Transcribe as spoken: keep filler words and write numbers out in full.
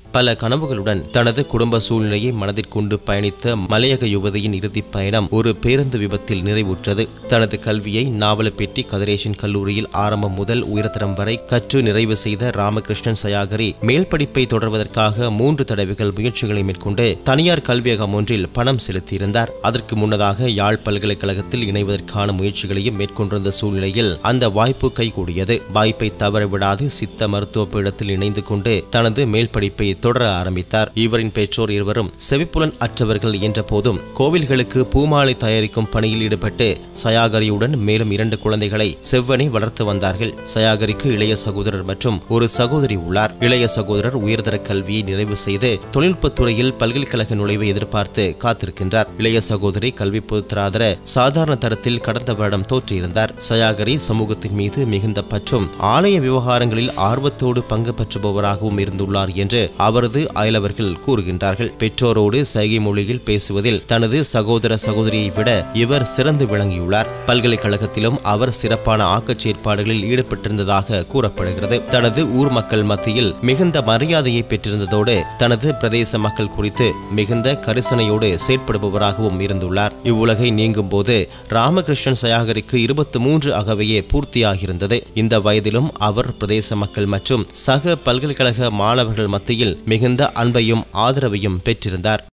பல கனவுகளுடன் தனது குடும்ப சூழ்நிலையை மனதில் கொண்டு பயணித்த மலையக யுவதியின் இறுதிப் பயணம் ஒரு பேருந்து விபத்தில் நிறைவுற்றது. தனது கல்வியை நாவலப்பிட்டி கதிரேசன் கல்லூரியில் ஆரம்பம் முதல் உயர்தரம் வரை கற்று நிறைவு செய்த ராமகிருஷ்ணன் சயாகரி மேல் படிப்பை தொடர்வதற்காக மூன்று தடவைகள் முயற்சிகளை மேற்கொண்டு தனியார் கல்வியகம் ஒன்றில் பணம் செலுத்தியிருந்தார். அதற்கு முன்னதாக யாழ் பல்கலைக்கழகத்தில் இணைவதற்கான முயற்சிகளையும் மேற்கொண்டிருந்த சூழ்நிலையில் அந்த வாய்ப்பு கைகூடியது. வாய்ப்பை தவறவிடாது சித்த மருத்துவ பீடத்தில் இணைந்து கொண்டு தனது மேல் படிப்பை தொடர ஆரம்பித்தார். இவரின் பெற்றோர் இருவரும் செவிப்புலன் அற்றவர்கள் என்ற போதும் கோவில்களுக்கு பூமாலை தயாரிக்கும் பணியில் ஈடுபட்டு சயாகரியுடன் மேலும் இரண்டு குழந்தைகளை செவ்வனே வளர்த்து வந்தார்கள். சயாகரிக்கு இளைய சகோதரர் மற்றும் ஒரு சகோதரி உள்ளார். இளைய சகோதரர் உயர்தர கல்வியை நிறைவு செய்து தொழில்நுட்பத்துறையில் பல்கலைக்கழக நுழைவை எதிர்பார்த்து காத்திருக்கின்றார். இளைய சகோதரி கல்வி பொதுத்தராதர சாதாரண தரத்தில் கடந்த வருடம் தோற்றியிருந்தார். சயாகரி சமூகத்தின் மீது மிகுந்த பற்றும் ஆலய விவகாரங்களில் ஆர்வத்தோடு பங்கு பெற்றுபவராகவும் இருந்துள்ளார் என்று அவரது அயலவர்கள் கூறுகின்றார்கள். பெற்றோரோடு சைகை மொழியில் பேசுவதில் தனது சகோதர சகோதரியை விட இவர் சிறந்து விளங்கியுள்ளார். பல்கலைக்கழகத்திலும் அவர் சிறப்பான ஆக்கச் செயற்பாடுகளில் ஈடுபட்டிருந்ததாக கூறப்படுகிறது. தனது ஊர் மக்கள் மத்தியில் மிகுந்த மரியாதையை பெற்றிருந்ததோடு தனது பிரதேச மக்கள் குறித்து மிகுந்த கரிசனையோடு செயற்படுபவராகவும் இருந்துள்ளார். இவ்வுலகை நீங்கும் போது ராமகிருஷ்ணன் சயாகரிக்கு இருபத்தி மூன்று அகவையே பூர்த்தியாகியிருந்தது. இந்த வயதிலும் அவர் பிரதேச மக்கள் மற்றும் சக பல்கலைக்கழக மாணவர்கள் மத்தியில் மிகுந்த அன்பையும் ஆதரவையும் பெற்றிருந்தார்.